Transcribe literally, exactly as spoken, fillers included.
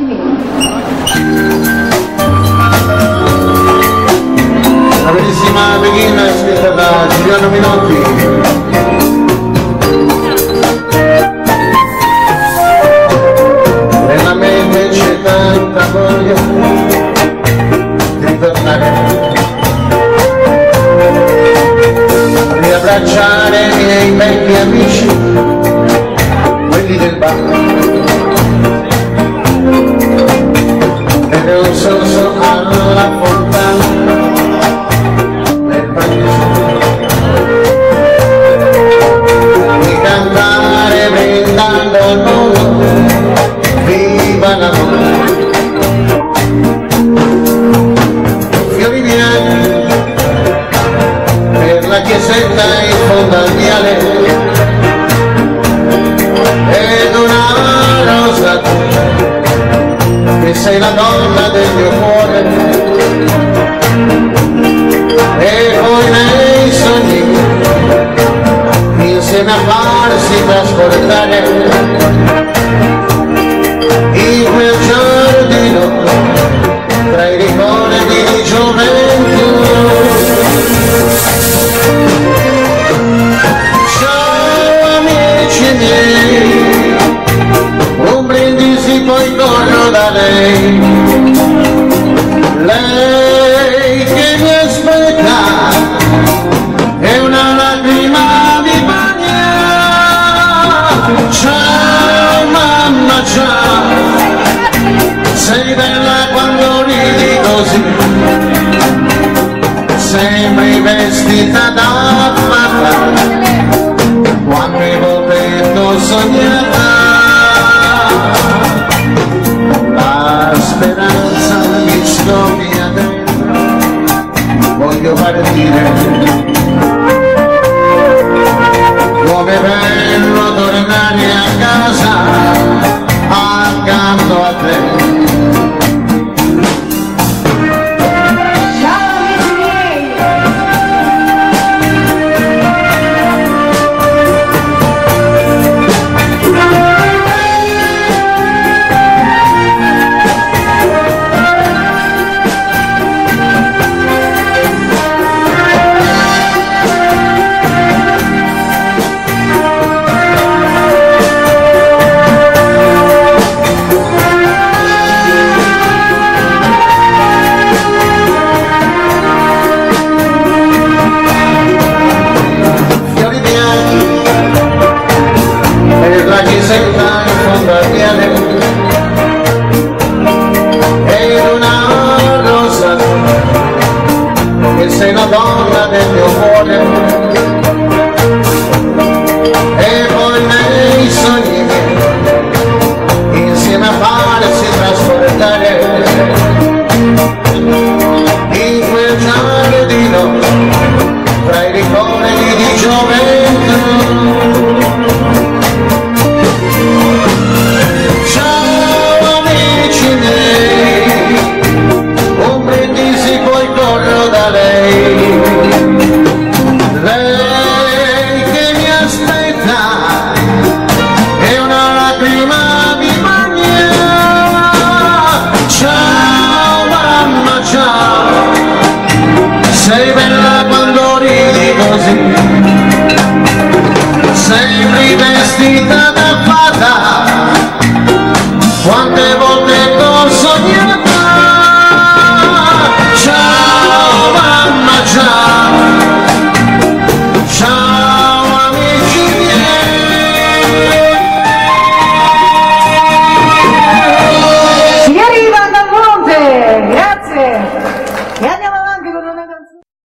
Una bellissima Beghina scritta da Giuliano Minotti. Nella mente c'è tanta voglia di tornare, riabbracciare i miei vecchi amici, quelli del bar, e un sorso alla fontana nel paese, di cantare brindando al mondo, viva l'amore. Fiori bianchi per la chiesetta in fondo al viale, ed una rosa che sei la donna del mio cuore, e poi nei sogni insieme a farsi trasportare in quel giardino tra i ricordi di gioventù. Ciao amici miei, un brindisi poi corro da lei, lei che mi aspetta e una lacrima mi bagna. Ciao mamma, ciao, sei bella quando ridi così, sembri vestita da papà, quante volte t'ho sognata. La speranza mi scoppia dentro, voglio partire, come bello tornare a casa accanto a te. Senta in fondo al viale, e una rosa che sei la donna del mio cuore, e poi nei sogni miei insieme a farsi trasportare in quel giardino tra i ricordi di gioventù. Lei che mi aspetta e una lacrima mi bagna. Ciao mamma, ciao, sei bella quando ridi così, sembri vestita da fata, quante volte t'ho sognato.